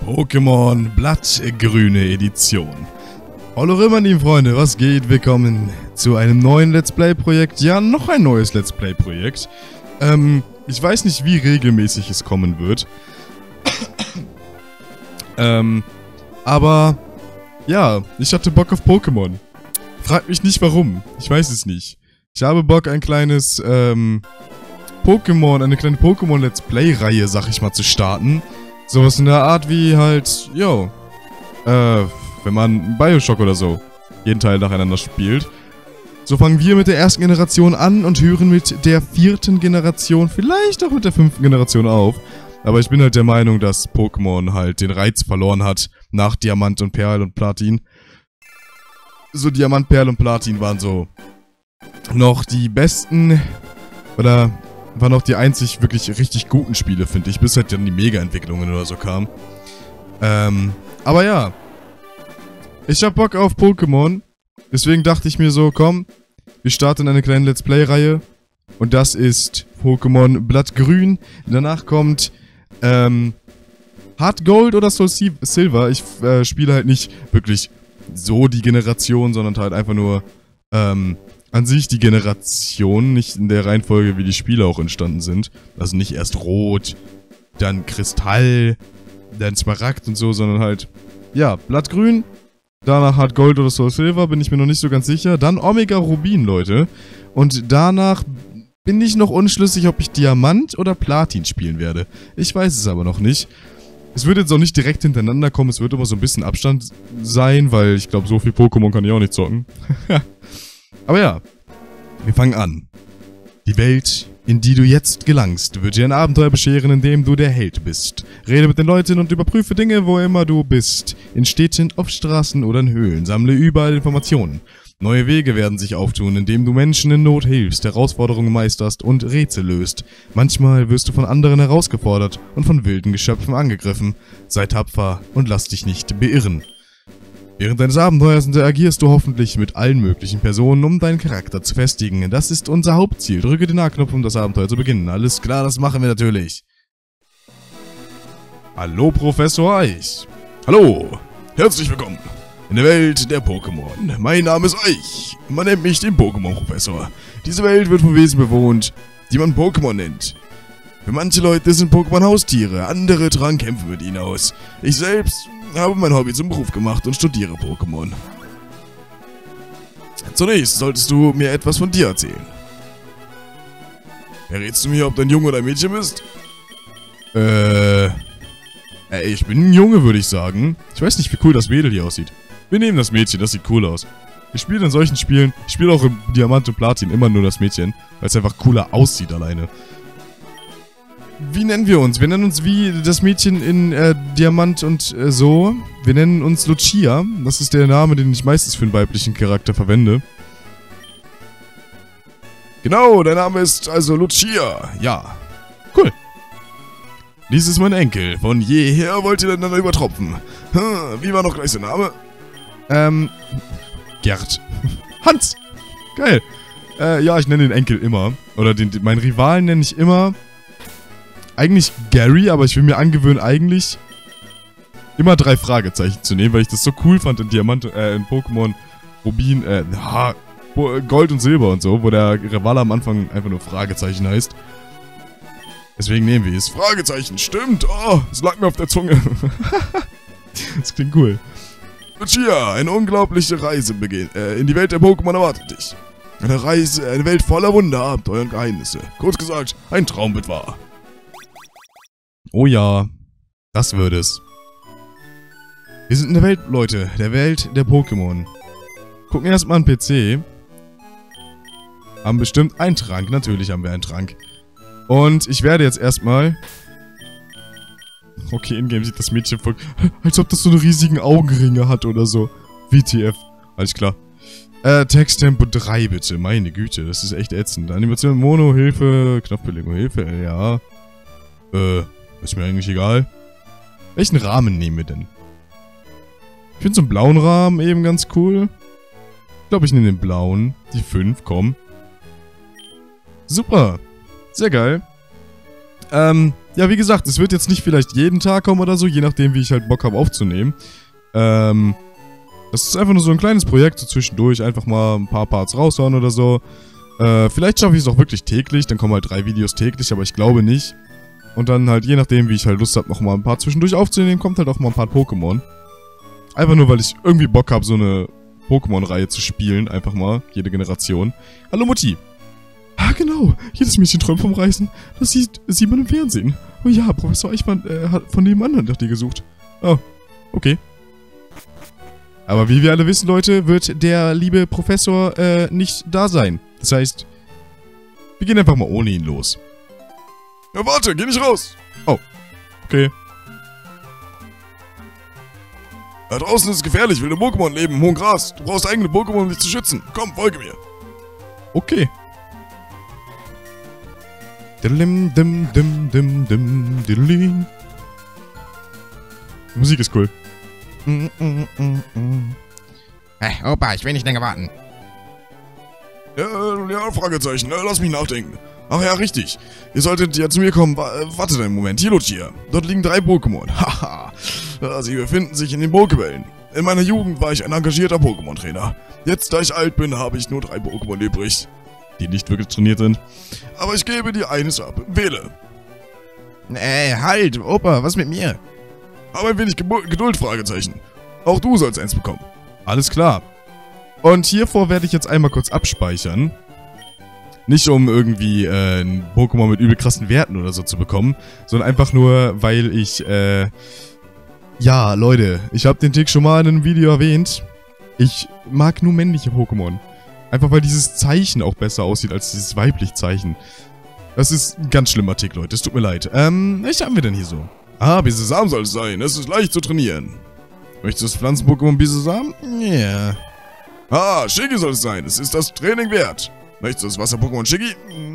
Pokémon Blattgrüne Edition. Hallo Römernin, Freunde, was geht? Willkommen zu einem neuen Let's Play-Projekt. Ja, noch ein neues Let's Play-Projekt. Ich weiß nicht, wie regelmäßig es kommen wird. Aber, ja, ich hatte Bock auf Pokémon. Fragt mich nicht warum. Ich weiß es nicht. Ich habe Bock, ein kleines, eine kleine Pokémon-Let's Play-Reihe, sag ich mal, zu starten. Sowas in der Art wie halt, wenn man Bioshock oder so jeden Teil nacheinander spielt. So fangen wir mit der ersten Generation an und hören mit der vierten Generation, vielleicht auch mit der fünften Generation auf. Aber ich bin halt der Meinung, dass Pokémon halt den Reiz verloren hat nach Diamant und Perl und Platin. So Diamant, Perl und Platin waren so noch die besten, oder waren auch die einzig wirklich richtig guten Spiele, finde ich, bis halt dann die Mega-Entwicklungen oder so kamen. Aber ja. Ich hab Bock auf Pokémon. Deswegen dachte ich mir so, komm, wir starten eine kleine Let's Play-Reihe. Und das ist Pokémon Blattgrün. Danach kommt, Heart Gold oder Soul Silver. Ich spiele halt nicht wirklich so die Generation, sondern halt einfach nur, an sich die Generation, nicht in der Reihenfolge, wie die Spiele auch entstanden sind. Also nicht erst Rot, dann Kristall, dann Smaragd und so, sondern halt, ja, Blattgrün. Danach Heart Gold oder Soul Silver, bin ich mir noch nicht so ganz sicher. Dann Omega Rubin, Leute. Und danach bin ich noch unschlüssig, ob ich Diamant oder Platin spielen werde. Ich weiß es aber noch nicht. Es wird jetzt auch nicht direkt hintereinander kommen, es wird immer so ein bisschen Abstand sein, weil ich glaube, so viel Pokémon kann ich auch nicht zocken. Aber ja, wir fangen an. Die Welt, in die du jetzt gelangst, wird dir ein Abenteuer bescheren, in dem du der Held bist. Rede mit den Leuten und überprüfe Dinge, wo immer du bist. In Städten, auf Straßen oder in Höhlen. Sammle überall Informationen. Neue Wege werden sich auftun, indem du Menschen in Not hilfst, Herausforderungen meisterst und Rätsel löst. Manchmal wirst du von anderen herausgefordert und von wilden Geschöpfen angegriffen. Sei tapfer und lass dich nicht beirren. Während deines Abenteuers interagierst du hoffentlich mit allen möglichen Personen, um deinen Charakter zu festigen. Das ist unser Hauptziel. Drücke den A-Knopf, um das Abenteuer zu beginnen. Alles klar, das machen wir natürlich. Hallo, Professor Eich. Hallo, herzlich willkommen in der Welt der Pokémon. Mein Name ist Eich. Man nennt mich den Pokémon-Professor. Diese Welt wird von Wesen bewohnt, die man Pokémon nennt. Für manche Leute sind Pokémon Haustiere, andere tragen Kämpfe mit ihnen aus. Ich selbst habe mein Hobby zum Beruf gemacht und studiere Pokémon. Zunächst solltest du mir etwas von dir erzählen. Verrätst du mir, ob du ein Junge oder ein Mädchen bist? Ich bin ein Junge, würde ich sagen. Ich weiß nicht, wie cool das Mädel hier aussieht. Wir nehmen das Mädchen, das sieht cool aus. Ich spiele in solchen Spielen, ich spiele auch im Diamant und Platin immer nur das Mädchen, weil es einfach cooler aussieht alleine. Wie nennen wir uns? Wir nennen uns wie das Mädchen in Diamant und so. Wir nennen uns Lucia. Das ist der Name, den ich meistens für einen weiblichen Charakter verwende. Genau, der Name ist also Lucia. Ja, cool. Dies ist mein Enkel. Von jeher wollt ihr einander übertropfen. Wie war noch gleich sein Name? Gerd. Hans. Geil. Ja, ich nenne den Enkel immer. Oder meinen Rivalen nenne ich immer eigentlich Gary, aber ich will mir angewöhnen, eigentlich immer 3 Fragezeichen zu nehmen, weil ich das so cool fand in Diamant, in Pokémon Rubin, Gold und Silber und so, wo der Rivale am Anfang einfach nur Fragezeichen heißt. Deswegen nehmen wir es. Fragezeichen, stimmt! Oh, es lag mir auf der Zunge. Das klingt cool. Lucia, eine unglaubliche Reise in die Welt der Pokémon erwartet dich. Eine Reise, eine Welt voller Wunder, Abenteuer und Geheimnisse. Kurz gesagt, ein Traum wird wahr. Oh ja, das wird es. Wir sind in der Welt, Leute, der Welt der Pokémon. Gucken erstmal an den PC. Haben bestimmt einen Trank, natürlich haben wir einen Trank. Und ich werde jetzt erstmal... Okay, in-game sieht das Mädchen voll... Als ob das so eine riesigen Augenringe hat oder so. WTF. Alles klar. Texttempo 3 bitte, meine Güte, das ist echt ätzend. Animation Mono, Hilfe, Knopfbelegung, Hilfe, ja. Ist mir eigentlich egal. Welchen Rahmen nehmen wir denn? Ich finde so einen blauen Rahmen eben ganz cool. Ich glaube, ich nehme den blauen. Die 5, komm. Super. Sehr geil. ja, wie gesagt, es wird jetzt nicht vielleicht jeden Tag kommen oder so, je nachdem, wie ich halt Bock habe aufzunehmen. Das ist einfach nur so ein kleines Projekt, so zwischendurch einfach mal ein paar Parts raushauen oder so. Vielleicht schaffe ich es auch wirklich täglich, dann kommen halt 3 Videos täglich, aber ich glaube nicht. Und dann halt, je nachdem, wie ich halt Lust habe, nochmal ein paar zwischendurch aufzunehmen, kommt halt auch mal ein paar Pokémon. Einfach nur, weil ich irgendwie Bock habe, so eine Pokémon-Reihe zu spielen, einfach mal, jede Generation. Hallo Mutti! Ah, genau, jedes Mädchen träumt vom Reisen. Das sieht man im Fernsehen. Oh ja, Professor Eichmann hat von nebenan nach dir gesucht. Oh, okay. Aber wie wir alle wissen, Leute, wird der liebe Professor nicht da sein. Das heißt, wir gehen einfach mal ohne ihn los. Ja, warte, geh nicht raus! Oh, okay. Da draußen ist es gefährlich, wilde Pokémon leben im hohen Gras. Du brauchst eigene Pokémon, um dich zu schützen. Komm, folge mir. Okay. Die Musik ist cool. Hey, Opa, ich will nicht länger warten. Ja, Fragezeichen. Lass mich nachdenken. Ach ja, richtig. Ihr solltet ja zu mir kommen. Wartet einen Moment. Hier, Lucia. Dort liegen 3 Pokémon. Haha. Sie befinden sich in den Pokébällen. In meiner Jugend war ich ein engagierter Pokémon-Trainer. Jetzt, da ich alt bin, habe ich nur 3 Pokémon übrig, die nicht wirklich trainiert sind. Aber ich gebe dir eines ab. Wähle. Halt, Opa, was mit mir? Aber ein wenig Geduld, Fragezeichen. Auch du sollst eins bekommen. Alles klar. Und hiervor werde ich jetzt einmal kurz abspeichern. Nicht um irgendwie ein Pokémon mit übel krassen Werten oder so zu bekommen, sondern einfach nur, weil ich, ja, Leute, ich habe den Tick schon mal in einem Video erwähnt. Ich mag nur männliche Pokémon. Einfach weil dieses Zeichen auch besser aussieht als dieses weibliche Zeichen. Das ist ein ganz schlimmer Tick, Leute. Es tut mir leid. Was haben wir denn hier so? Ah, Bisasam soll es sein. Es ist leicht zu trainieren. Möchtest du das Pflanzen-Pokémon Bisasam? Ja. Yeah. Ah, Shiggy soll es sein. Es ist das Training wert. Möchtest du das Wasser-Pokémon Shiggy?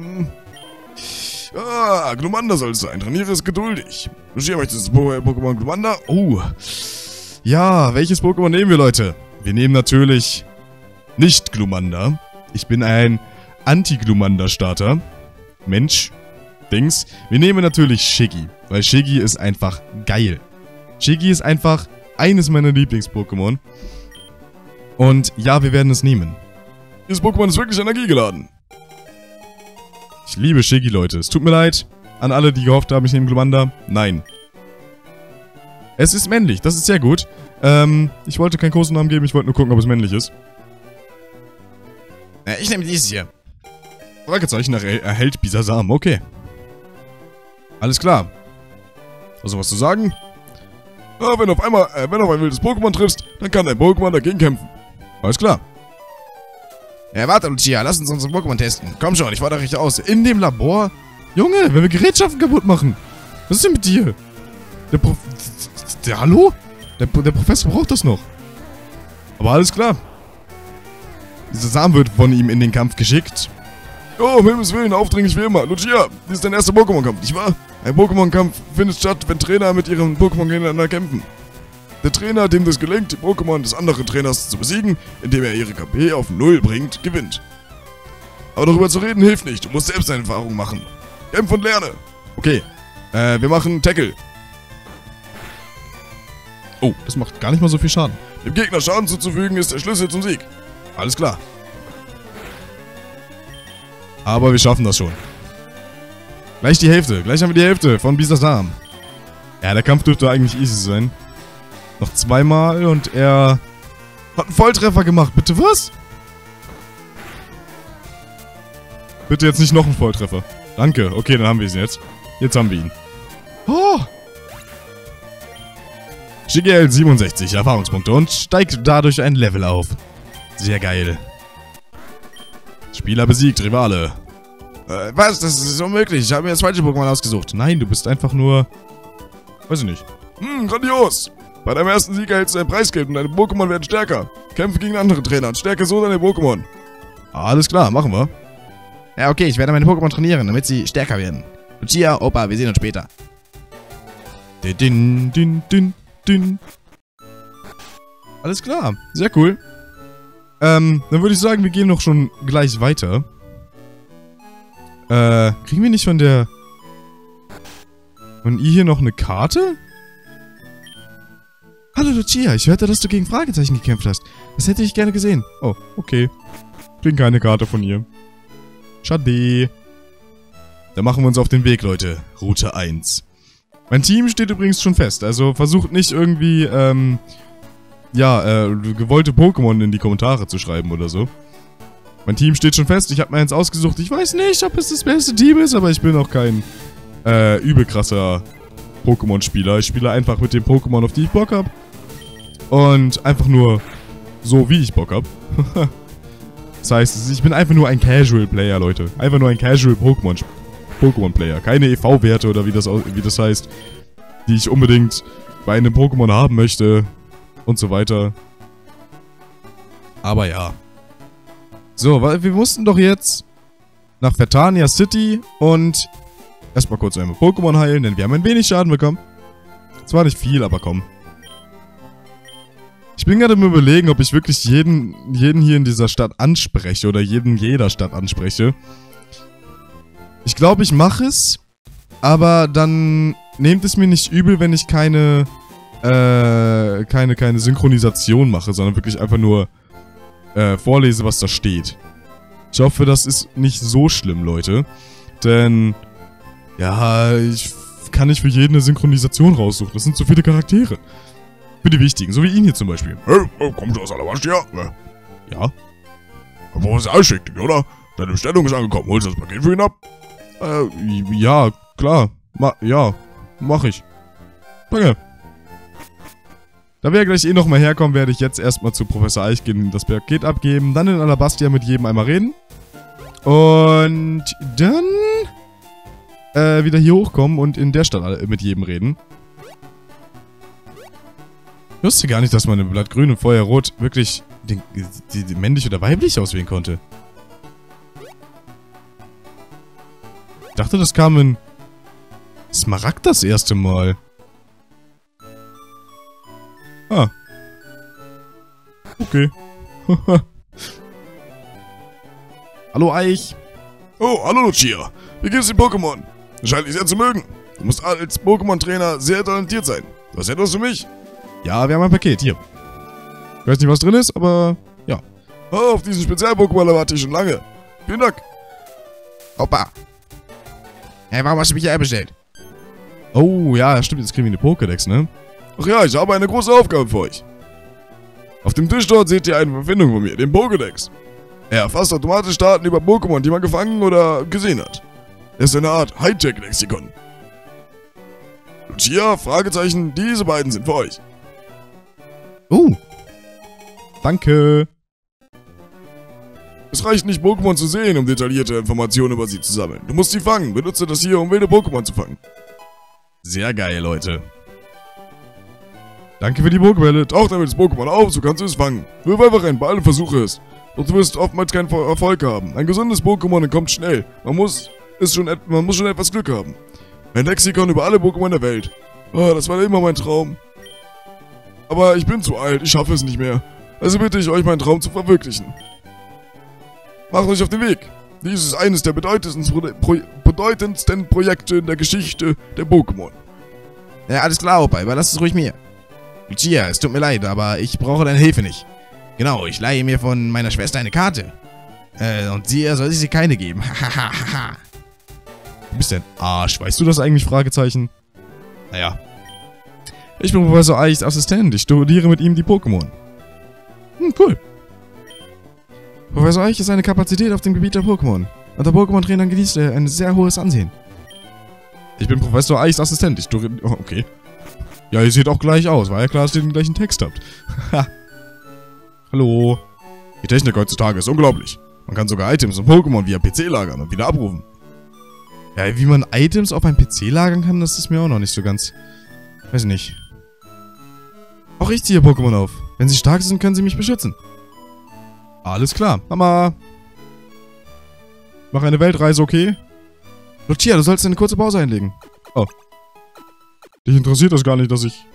Ah, Glumanda soll es sein. Trainiere es geduldig. Lucia, möchtest du das Pokémon Glumanda? Oh. Ja, welches Pokémon nehmen wir, Leute? Wir nehmen natürlich nicht Glumanda. Ich bin ein Anti-Glumanda-Starter. Mensch. Dings. Wir nehmen natürlich Shiggy. Weil Shiggy ist einfach geil. Shiggy ist einfach eines meiner Lieblings-Pokémon. Und ja, wir werden es nehmen. Dieses Pokémon ist wirklich energiegeladen. Ich liebe Shiggy, Leute. Es tut mir leid an alle, die gehofft haben, ich nehme Glumanda. Nein. Es ist männlich. Das ist sehr gut. Ich wollte keinen Kosenamen geben. Ich wollte nur gucken, ob es männlich ist. Ich nehme dieses hier. Fragezeichen erhält Bisasam. Okay. Alles klar. Also was zu sagen? Ja, wenn du auf ein wildes Pokémon triffst, dann kann dein Pokémon dagegen kämpfen. Alles klar. Ja, warte, Lucia, lass uns unsere Pokémon testen. Komm schon, ich fordere dich aus. In dem Labor? Junge, wenn wir Gerätschaften kaputt machen. Was ist denn mit dir? Hallo? Der Professor braucht das noch. Aber alles klar. Dieser Samen wird von ihm in den Kampf geschickt. Oh, um Himmels Willen, aufdringlich wie immer. Lucia, dies ist dein erster Pokémon-Kampf, nicht wahr? Ein Pokémon-Kampf findet statt, wenn Trainer mit ihren Pokémon gegeneinander kämpfen. Der Trainer, dem das gelingt, die Pokémon des anderen Trainers zu besiegen, indem er ihre KP auf 0 bringt, gewinnt. Aber darüber zu reden hilft nicht, du musst selbst deine Erfahrungen machen. Kämpf und lerne. Okay, wir machen Tackle. Oh, das macht gar nicht mal so viel Schaden. Dem Gegner Schaden zuzufügen ist der Schlüssel zum Sieg. Alles klar. Aber wir schaffen das schon. Gleich die Hälfte. Gleich haben wir die Hälfte von Bisasam. Ja, der Kampf dürfte eigentlich easy sein. Noch 2-mal und er hat einen Volltreffer gemacht. Bitte was? Bitte jetzt nicht noch einen Volltreffer. Danke. Okay, dann haben wir ihn jetzt. Jetzt haben wir ihn. Oh! Shiggy erhält 67 Erfahrungspunkte und steigt dadurch ein Level auf. Sehr geil. Spieler besiegt, Rivale. Was? Das ist unmöglich. Ich habe mir das falsche Pokémon ausgesucht. Nein, du bist einfach nur... Weiß ich nicht. Grandios. Bei deinem ersten Sieg erhältst du ein Preisgeld und deine Pokémon werden stärker. Kämpfe gegen andere Trainer und stärke so deine Pokémon. Alles klar, machen wir. Ja, okay, ich werde meine Pokémon trainieren, damit sie stärker werden. Lucia, Opa, wir sehen uns später. Din, din, din, din. Alles klar, sehr cool. Dann würde ich sagen, wir gehen noch schon gleich weiter. Kriegen wir nicht von der... Und ihr hier noch eine Karte? Hallo Lucia, ich hörte, dass du gegen Fragezeichen gekämpft hast. Das hätte ich gerne gesehen. Oh, okay. Kriegen keine Karte von ihr. Schade. Dann machen wir uns auf den Weg, Leute. Route 1. Mein Team steht übrigens schon fest. Also versucht nicht irgendwie, gewollte Pokémon in die Kommentare zu schreiben oder so. Mein Team steht schon fest. Ich habe mir eins ausgesucht. Ich weiß nicht, ob es das beste Team ist, aber ich bin auch kein übel krasser Pokémon-Spieler. Ich spiele einfach mit den Pokémon, auf die ich Bock habe. Und einfach nur so, wie ich Bock habe. Das heißt, ich bin einfach nur ein Casual-Player, Leute. Einfach nur ein Casual-Pokémon-Player. Keine EV-Werte oder wie das heißt, die ich unbedingt bei einem Pokémon haben möchte. Und so weiter. Aber ja. So, weil wir mussten doch jetzt nach Vertania City und erstmal kurz einmal Pokémon heilen, denn wir haben ein wenig Schaden bekommen. Zwar nicht viel, aber komm. Ich bin gerade im Überlegen, ob ich wirklich jeden hier in dieser Stadt anspreche oder jeder Stadt anspreche. Ich glaube, ich mache es, aber dann nehmt es mir nicht übel, wenn ich keine Synchronisation mache, sondern wirklich einfach nur vorlese, was da steht. Ich hoffe, das ist nicht so schlimm, Leute. Denn, ja, ich kann nicht für jeden eine Synchronisation raussuchen. Das sind so viele Charaktere. Für die wichtigen, so wie ihn hier zum Beispiel. Hey, kommst du aus Alabastia? Ja. Wo ist Eisschick, oder? Deine Bestellung ist angekommen. Holst du das Paket für ihn ab? Ja, klar. Mach ich. Danke. Da wir ja gleich nochmal herkommen, werde ich jetzt erstmal zu Professor Eich gehen, das Paket abgeben, dann in Alabastia mit jedem einmal reden. Und dann wieder hier hochkommen und in der Stadt mit jedem reden. Ich wusste gar nicht, dass man im Blattgrün und Feuerrot wirklich die männlich oder weiblich auswählen konnte. Ich dachte, das kam in Smaragd das erste Mal. Ah. Okay. Hallo Eich. Oh, hallo Lucia. Wie geht's den Pokémon? Scheint dich sehr zu mögen. Du musst als Pokémon-Trainer sehr talentiert sein. Du hast etwas für mich? Ja, wir haben ein Paket. Hier. Ich weiß nicht, was drin ist, aber ja. Oh, auf diesen Spezial-Pokémon warte ich schon lange. Vielen Dank. Hoppa. Hey, warum hast du mich hier bestellt? Oh, ja, stimmt. Jetzt kriegen wir eine Pokédex, ne? Ach ja, ich habe eine große Aufgabe für euch. Auf dem Tisch dort seht ihr eine Verbindung von mir, den Pokédex. Er erfasst automatisch Daten über Pokémon, die man gefangen oder gesehen hat. Er ist eine Art Hightech-Lexikon. Lucia, Fragezeichen, diese beiden sind für euch. Danke. Es reicht nicht, Pokémon zu sehen, um detaillierte Informationen über sie zu sammeln. Du musst sie fangen. Benutze das hier, um wilde Pokémon zu fangen. Sehr geil, Leute. Danke für die Pokébälle. Tauch damit das Pokémon auf, so kannst du es fangen. Wirf einfach ein Ball und versuche es. Doch du wirst oftmals keinen Erfolg haben. Ein gesundes Pokémon kommt schnell. Man muss schon etwas Glück haben. Ein Lexikon über alle Pokémon der Welt. Oh, das war immer mein Traum. Aber ich bin zu alt, ich schaffe es nicht mehr. Also bitte ich euch, meinen Traum zu verwirklichen. Macht euch auf den Weg. Dies ist eines der bedeutendsten Projekte in der Geschichte der Pokémon. Ja, alles klar, Opa. Überlass es ruhig mir. Lucia, es tut mir leid, aber ich brauche deine Hilfe nicht. Genau, ich leihe mir von meiner Schwester eine Karte. Und dir soll sie keine geben. Hahaha. Du bist ein Arsch. Weißt du das eigentlich? Fragezeichen. Naja. Ich bin Professor Eichs Assistent. Ich studiere mit ihm die Pokémon. Cool. Professor Eich ist eine Kapazität auf dem Gebiet der Pokémon. Unter Pokémon-Trainern genießt er ein sehr hohes Ansehen. Ich bin Professor Eichs Assistent. Ich studiere... Oh, okay. Ja, ihr seht auch gleich aus. War ja klar, dass ihr den gleichen Text habt. Hallo. Die Technik heutzutage ist unglaublich. Man kann sogar Items und Pokémon via PC lagern und wieder abrufen. Ja, wie man Items auf einem PC lagern kann, das ist mir auch noch nicht so ganz... Weiß nicht. Auch ich ziehe Pokémon auf. Wenn sie stark sind, können sie mich beschützen. Alles klar. Mama. Mach eine Weltreise, okay? Lucia, du sollst eine kurze Pause einlegen. Oh. Dich interessiert das gar nicht, dass ich...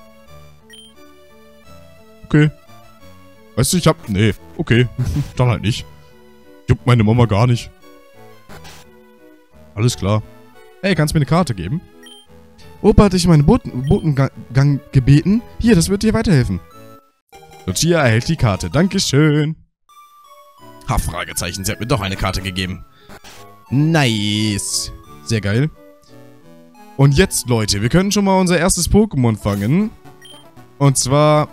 Okay. Weißt du, ich hab... Nee, okay. Dann halt nicht. Juckt meine Mama gar nicht. Alles klar. Hey, kannst du mir eine Karte geben? Opa hat dich um einen Botengang gebeten. Hier, das wird dir weiterhelfen. Lucia erhält die Karte. Dankeschön. Ha, Fragezeichen, sie hat mir doch eine Karte gegeben. Nice. Sehr geil. Und jetzt, Leute, wir können schon mal unser erstes Pokémon fangen. Und zwar...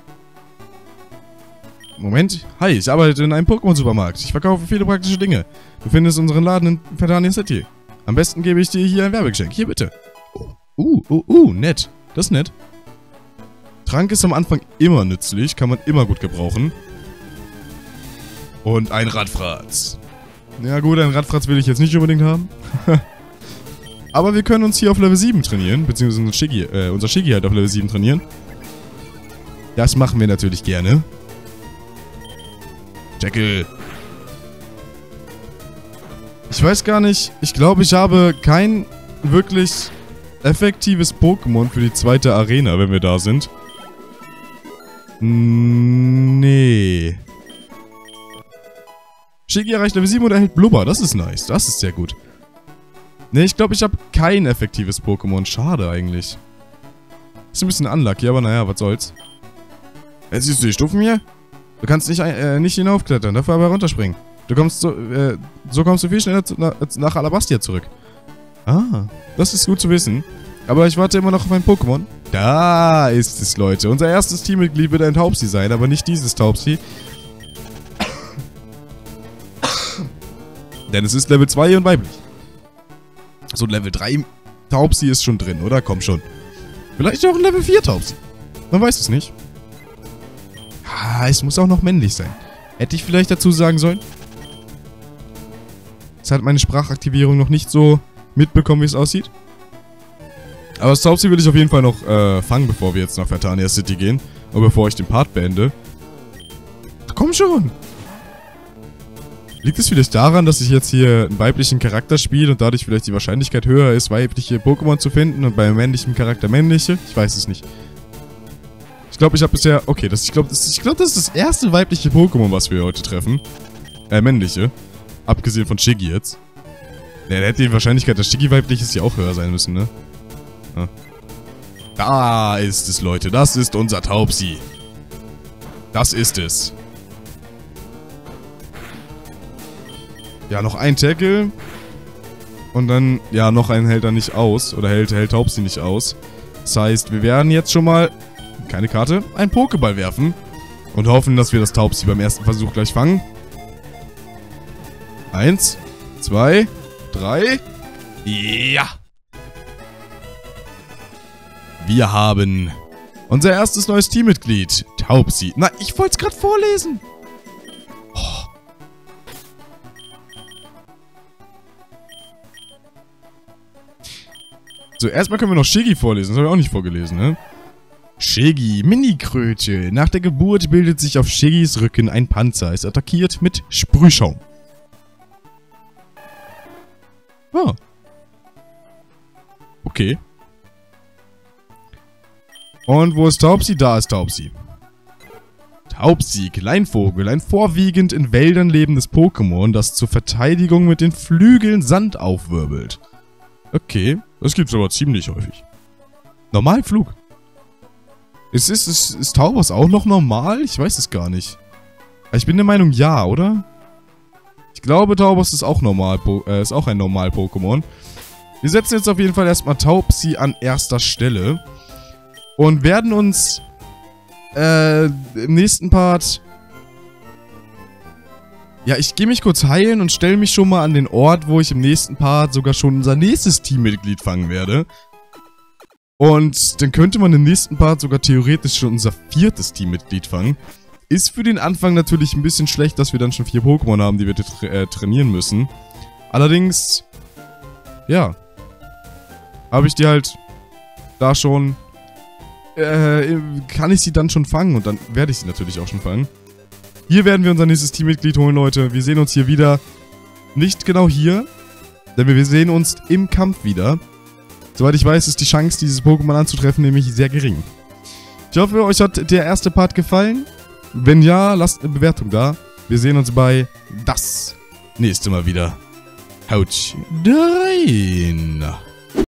Moment. Hi, ich arbeite in einem Pokémon-Supermarkt. Ich verkaufe viele praktische Dinge. Du findest unseren Laden in Vertania City. Am besten gebe ich dir hier ein Werbegeschenk. Hier, bitte. Nett. Das ist nett. Trank ist am Anfang immer nützlich. Kann man immer gut gebrauchen. Und ein Radfratz. Ja gut, ein Radfratz will ich jetzt nicht unbedingt haben. Aber wir können uns hier auf Level 7 trainieren. Beziehungsweise unser Shiggy halt auf Level 7 trainieren. Das machen wir natürlich gerne. Jekyll. Ich weiß gar nicht. Ich glaube, ich habe kein wirklich effektives Pokémon für die zweite Arena, wenn wir da sind. Nee. Shiggy erreicht Level 7 und erhält Blubber. Das ist nice. Das ist sehr gut. Nee, ich glaube, ich habe kein effektives Pokémon. Schade eigentlich. Ist ein bisschen unlucky, aber naja, was soll's. Jetzt siehst du die Stufen hier? Du kannst nicht hinaufklettern, dafür aber runterspringen. Du kommst so kommst du viel schneller nach Alabastia zurück. Ah, das ist gut zu wissen. Aber ich warte immer noch auf ein Pokémon. Da ist es, Leute. Unser erstes Teammitglied wird ein Taubsi sein, aber nicht dieses Taubsi. Denn es ist Level 2 und weiblich. So, Level 3 Taubsi ist schon drin, oder? Komm schon. Vielleicht auch ein Level 4 Taubsi. Man weiß es nicht. Ah, es muss auch noch männlich sein. Hätte ich vielleicht dazu sagen sollen? Es hat meine Sprachaktivierung noch nicht so mitbekommen, wie es aussieht. Aber das Taubsi will ich auf jeden Fall noch fangen, bevor wir jetzt nach Vertania City gehen. Und bevor ich den Part beende. Komm schon! Liegt es vielleicht daran, dass ich jetzt hier einen weiblichen Charakter spiele und dadurch vielleicht die Wahrscheinlichkeit höher ist, weibliche Pokémon zu finden und bei männlichem Charakter männliche? Ich weiß es nicht. Ich glaube, ich habe bisher... Okay, ich glaube, das ist das erste weibliche Pokémon, was wir heute treffen. Männliche. Abgesehen von Shiggy jetzt. Ja, da hätte die Wahrscheinlichkeit, dass Shiggy weiblich ist, ja auch höher sein müssen, ne? Ja. Da ist es, Leute. Das ist unser Taubsi. Das ist es. Ja, noch ein Tackle. Und dann, ja, noch einen hält er nicht aus. Oder hält Taubsi nicht aus. Das heißt, wir werden jetzt schon mal... Keine Karte, einen Pokéball werfen und hoffen, dass wir das Taubsi beim ersten Versuch gleich fangen. 1, 2, 3. Ja! Wir haben unser erstes neues Teammitglied, Taubsi. Na, ich wollte es gerade vorlesen. Oh. So, erstmal können wir noch Shiggy vorlesen. Das habe ich auch nicht vorgelesen, ne? Shiggy, Mini-Kröte. Nach der Geburt bildet sich auf Shiggys Rücken ein Panzer. Es attackiert mit Sprühschaum. Ah. Okay. Und wo ist Taubsi? Da ist Taubsi. Taubsi, Kleinvogel. Ein vorwiegend in Wäldern lebendes Pokémon, das zur Verteidigung mit den Flügeln Sand aufwirbelt. Okay, das gibt's aber ziemlich häufig. Normalflug. Ist Taubos auch noch normal? Ich weiß es gar nicht. Ich bin der Meinung, ja, oder? Ich glaube, Taubos ist auch normal, ist auch ein Normal-Pokémon. Wir setzen jetzt auf jeden Fall erstmal Taubsi an erster Stelle. Und werden uns im nächsten Part... Ja, ich gehe mich kurz heilen und stelle mich schon mal an den Ort, wo ich im nächsten Part sogar schon unser nächstes Teammitglied fangen werde. Und dann könnte man im nächsten Part sogar theoretisch schon unser 4. Teammitglied fangen. Ist für den Anfang natürlich ein bisschen schlecht, dass wir dann schon 4 Pokémon haben, die wir trainieren müssen. Allerdings, ja, habe ich die halt da schon, kann ich sie dann schon fangen und dann werde ich sie natürlich auch schon fangen. Hier werden wir unser nächstes Teammitglied holen, Leute. Wir sehen uns hier wieder. Nicht genau hier, denn wir sehen uns im Kampf wieder. Soweit ich weiß, ist die Chance, dieses Pokémon anzutreffen, nämlich sehr gering. Ich hoffe, euch hat der erste Part gefallen. Wenn ja, lasst eine Bewertung da. Wir sehen uns bei das nächste Mal wieder. Haut rein!